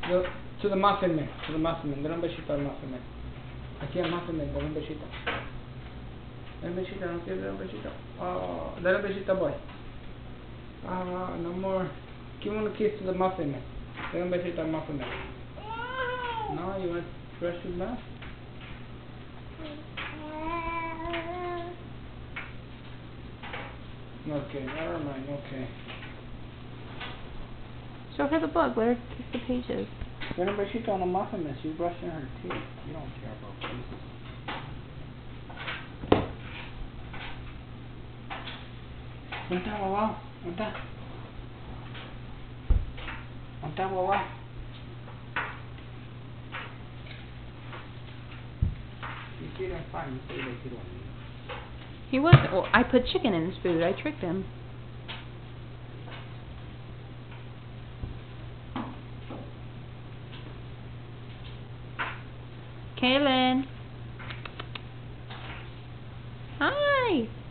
To the muffin man. To the muffin man. Dale un besito al muffin man. Aquí al muffin man. Dale un besito. Dale un besito. No quiero dar un besito. Oh, dale un besito, boy. No more. Give him a kiss to the muffin man. Dale un besito al muffin man. No, you want to brush his mouth? Okay, never mind. Okay. Show her the book. Let her kiss the pages. Dale un besito on the muffin man. She's brushing her teeth. You don't care about faces. ¿Dónde está, guau? ¿Dónde está? ¿Dónde está, guau? You see them fine. You say they don't eat. He was. Well, I put chicken in his food. I tricked him. Kaelyn. Hi.